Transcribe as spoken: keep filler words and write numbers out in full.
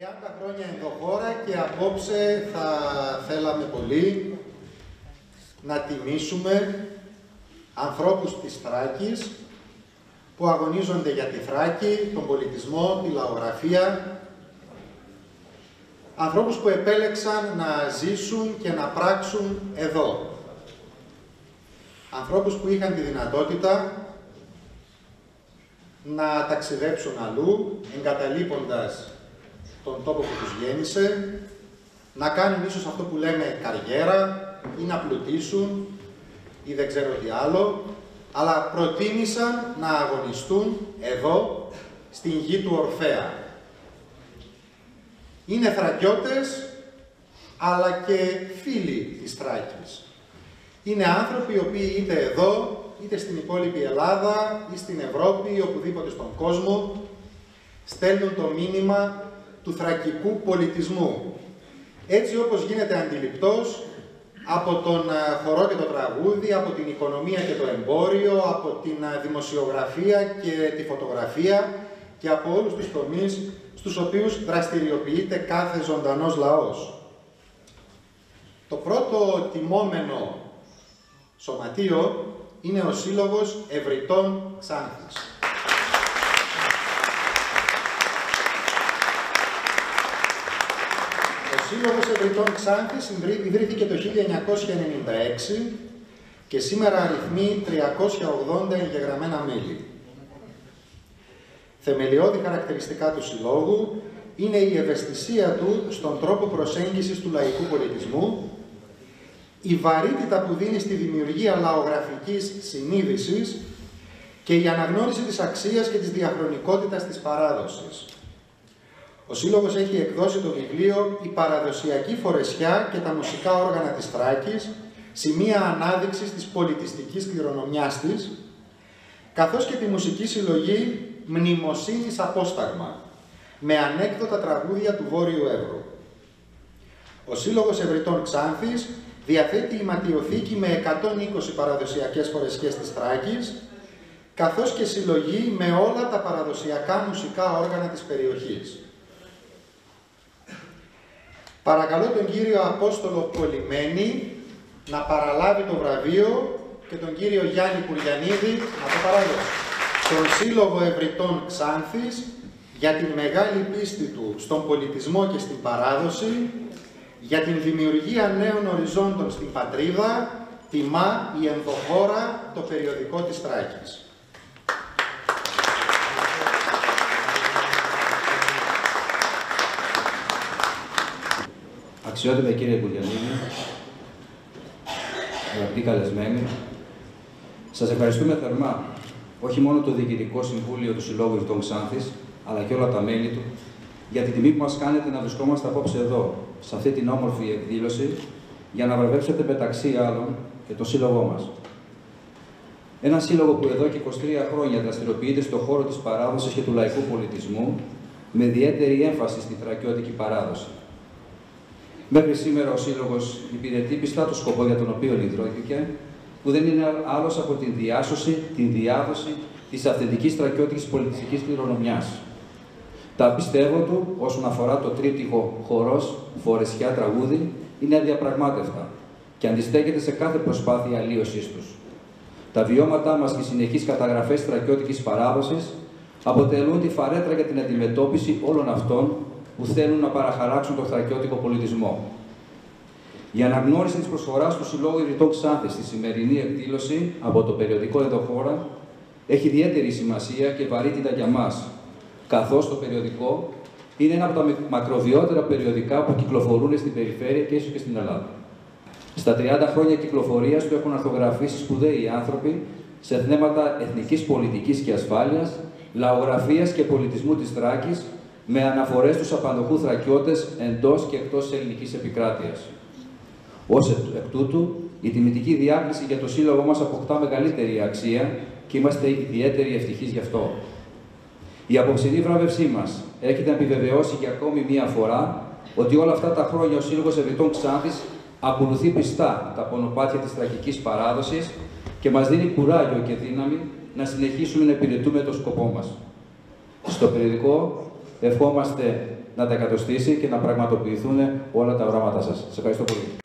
τριάντα χρόνια ενδοχώρα και απόψε θα θέλαμε πολύ να τιμήσουμε ανθρώπους της Θράκης που αγωνίζονται για τη Θράκη, τον πολιτισμό, τη λαογραφία, ανθρώπους που επέλεξαν να ζήσουν και να πράξουν εδώ. Ανθρώπους που είχαν τη δυνατότητα να ταξιδέψουν αλλού, εγκαταλείποντας τον τόπο που τους γέννησε, να κάνουν ίσως αυτό που λέμε καριέρα ή να πλουτίσουν ή δεν ξέρω τι άλλο, αλλά προτίμησαν να αγωνιστούν εδώ, στην γη του Ορφέα. Είναι Θρακιώτες, αλλά και φίλοι της Θράκης. Είναι άνθρωποι οι οποίοι είτε εδώ, είτε στην υπόλοιπη Ελλάδα, ή στην Ευρώπη, ή οπουδήποτε στον κόσμο, στέλνουν το μήνυμα του θρακικού πολιτισμού. Έτσι όπως γίνεται αντιληπτός από τον χορό και το τραγούδι, από την οικονομία και το εμπόριο, από την δημοσιογραφία και τη φωτογραφία και από όλους τους τομείς στους οποίους δραστηριοποιείται κάθε ζωντανός λαός. Το πρώτο τιμόμενο σωματείο είναι ο Σύλλογος Ευρυτών Ξάνθης. Ο Σύλλογος Ευρυτών Ξάνθης ιδρύθηκε το χίλια εννιακόσια ενενήντα έξι και σήμερα αριθμεί τριακόσια ογδόντα εγγεγραμμένα μέλη. Θεμελιώδη χαρακτηριστικά του Συλλόγου είναι η ευαισθησία του στον τρόπο προσέγγισης του λαϊκού πολιτισμού, η βαρύτητα που δίνει στη δημιουργία λαογραφικής συνείδησης και η αναγνώριση της αξίας και της διαχρονικότητας της παράδοσης. Ο Σύλλογος έχει εκδώσει το βιβλίο «Η παραδοσιακή φορεσιά και τα μουσικά όργανα της Θράκης, σημεία ανάδειξης της πολιτιστικής κληρονομιάς της», καθώς και τη μουσική συλλογή «Μνημοσύνης Απόσταγμα», με ανέκδοτα τραγούδια του Βόρειου Εύρου. Ο Σύλλογος Ευρυτών Ξάνθης διαθέτει ηματιοθήκη με εκατόν είκοσι παραδοσιακές φορεσιές της Θράκης, καθώς και συλλογή με όλα τα παραδοσιακά μουσικά όργανα της περιοχής. Παρακαλώ τον κύριο Απόστολο Πολυμένη να παραλάβει το βραβείο και τον κύριο Γιάννη Κουριανίδη να το παραδώσει. Τον Σύλλογο Ευρυτών Ξάνθης για την μεγάλη πίστη του στον πολιτισμό και στην παράδοση, για την δημιουργία νέων οριζόντων στην πατρίδα, τιμά η ενδοχώρα, το περιοδικό της Θράκης. Αξιότιμε κύριε Κουριανίδη, αγαπητοί καλεσμένοι, σας ευχαριστούμε θερμά, όχι μόνο το Διοικητικό Συμβούλιο του Συλλόγου Ευρυτών Ξάνθης, αλλά και όλα τα μέλη του, για την τιμή που μας κάνετε να βρισκόμαστε απόψε εδώ, σε αυτή την όμορφη εκδήλωση, για να βραβεύσετε μεταξύ άλλων και το σύλλογό μας. Ένα σύλλογο που εδώ και είκοσι τρία χρόνια δραστηριοποιείται στον χώρο της παράδοσης και του λαϊκού πολιτισμού, με ιδιαίτερη έμφαση στη θρακιώτικη παράδοση. Μέχρι σήμερα ο Σύλλογος υπηρετεί πιστά το σκοπό για τον οποίο ιδρύθηκε, που δεν είναι άλλος από την διάσωση, την διάδοση της αυθεντικής θρακιώτικης πολιτιστικής κληρονομιάς. Τα πιστεύω του, όσον αφορά το τρίπτυχο χορός, φορεσιά, τραγούδι, είναι αδιαπραγμάτευτα και αντιστέκεται σε κάθε προσπάθεια αλλίωσής τους. Τα βιώματά μας και οι συνεχείς καταγραφές θρακιώτικης παράδοσης αποτελούν τη φαρέτρα για την αντιμετώπιση όλων αυτών που θέλουν να παραχαράξουν τον θρακιώτικο πολιτισμό. Η αναγνώριση της προσφοράς του Συλλόγου Ευρυτών Ξάνθης στη σημερινή εκδήλωση από το περιοδικό Ενδοχώρα έχει ιδιαίτερη σημασία και βαρύτητα για μας, καθώς το περιοδικό είναι ένα από τα μακροβιότερα περιοδικά που κυκλοφορούν στην περιφέρεια και ίσως και στην Ελλάδα. Στα τριάντα χρόνια κυκλοφορίας του έχουν αρθογραφήσει σπουδαίοι άνθρωποι σε θέματα εθνικής πολιτικής και ασφάλειας, λαογραφίας και πολιτισμού της Θράκης, με αναφορές στους απαντοχού Θρακιώτες εντός και εκτός της ελληνικής επικράτειας. Ως εκ τούτου, η τιμητική διάκριση για το σύλλογό μας αποκτά μεγαλύτερη αξία και είμαστε ιδιαίτεροι ευτυχείς γι' αυτό. Η απόψινή βράβευσή μας έρχεται να επιβεβαιώσει για ακόμη μία φορά ότι όλα αυτά τα χρόνια ο Σύλλογος Ευρυτών Ξάνθης ακολουθεί πιστά τα πονοπάτια της θρακικής παράδοσης και μας δίνει κουράγιο και δύναμη να συνεχίσουμε να υπηρετούμε το σκοπό μας. Στο περιοδικό ευχόμαστε να τα εκατοστήσει και να πραγματοποιηθούν όλα τα οράματά σας. Σας ευχαριστώ πολύ.